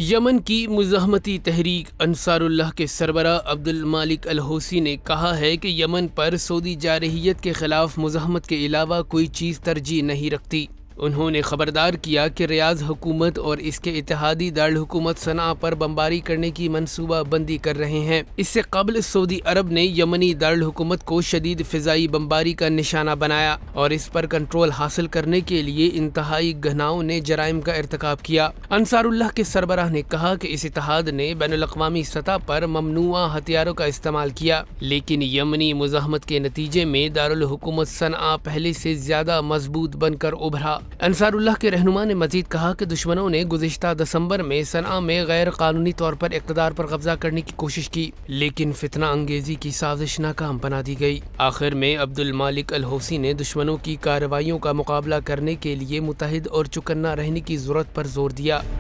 یمن کی مزاحمتی تحریک انصار اللہ کے سربراہ عبد المالک الحوثی نے کہا ہے کہ یمن پر سعودی جارحیت کے خلاف مزاحمت کے علاوہ کوئی چیز ترجیح نہیں رکھتی۔ انہوں نے خبردار کیا کہ ریاض حکومت اور اس کے اتحادی دارالحکومت صنعاء پر بمباری کرنے کی منصوبہ بندی کر رہے ہیں۔ اس سے قبل سعودی عرب نے یمنی دارالحکومت کو شدید فضائی بمباری کا نشانہ بنایا اور اس پر کنٹرول حاصل کرنے کے لیے انتہائی گھناؤں نے جرائم کا ارتکاب کیا۔ انصار اللہ کے سربراہ نے کہا کہ اس اتحاد نے بین الاقوامی سطح پر ممنوعہ ہتھیاروں کا استعمال کیا، لیکن یمنی مزاحمت کے نتیجے میں دارالحکومت صنعاء پہلے سے زیادہ مضبوط بن کر ابھرا۔ انصار اللہ کے رہنما نے مزید کہا کہ دشمنوں نے گزشتہ دسمبر میں صنعاء میں غیر قانونی طور پر اقتدار پر قبضہ کرنے کی کوشش کی، لیکن فتنہ انگیزی کی سازش ناکام بنا دی گئی۔ آخر میں عبد المالک الحوثی نے دشمنوں کی کارروائیوں کا مقابلہ کرنے کے لیے متحد اور چوکنا رہنے کی ضرورت پر زور دیا۔